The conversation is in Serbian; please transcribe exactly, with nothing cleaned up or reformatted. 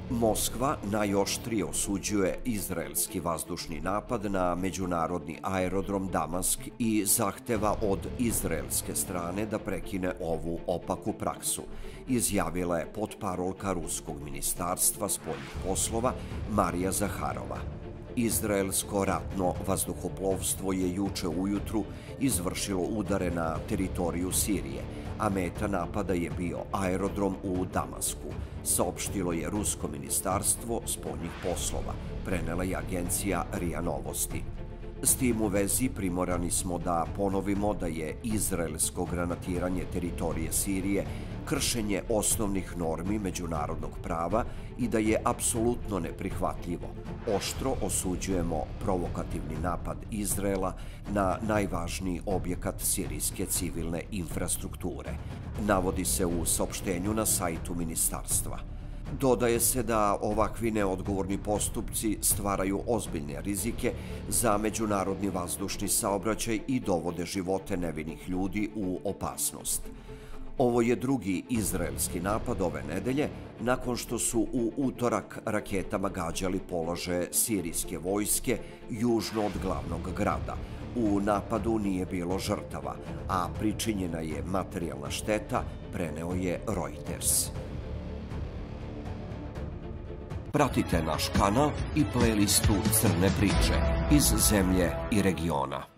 Moskva najoštrije osuđuje izraelski vazdušni napad na međunarodni aerodrom Damask i zahteva od izraelske strane da prekine ovu opaku praksu, izjavila je potparolka Ruskog ministarstva spoljnih poslova Marija Zaharova. Izraelsko ratno vazduhoplovstvo je juče ujutru izvršilo udare na teritoriju Sirije, a meta napada je bio aerodrom u Damasku, saopštilo je Rusko ministarstvo spoljnih poslova, prenela je agencija R I A Novosti. S tim u vezi primorani smo da ponovimo da je izraelsko granatiranje teritorije Sirije kršenje osnovnih normi međunarodnog prava i da je apsolutno neprihvatljivo. Oštro osuđujemo provokativni napad Izraela na najvažniji objekat sirijske civilne infrastrukture, navodi se u saopštenju na sajtu ministarstva. Dodaje se da ovakvi neodgovorni postupci stvaraju ozbiljne rizike za međunarodni vazdušni saobraćaj i dovode živote nevinih ljudi u opasnost. Ovo je drugi izraelski napad ove nedelje, nakon što su u utorak raketama gađali položaje sirijske vojske južno od glavnog grada. U napadu nije bilo žrtava, a pričinjena je materijalna šteta, preneo je Reuters. Pratite naš kanal i playlistu Crne priče iz zemlje i regiona.